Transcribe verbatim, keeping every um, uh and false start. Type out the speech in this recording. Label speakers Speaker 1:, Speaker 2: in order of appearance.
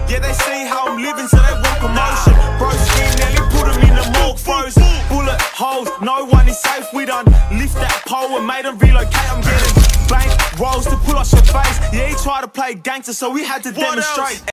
Speaker 1: Yeah, they see how I'm living, so they want promotion. Bro, skin nearly put him in the morgue, frozen. Bullet holes, no one is safe. We done lift that pole and made them relocate. I'm getting bank rolls to pull off your face. Yeah, he tried to play gangster, so we had to demonstrate.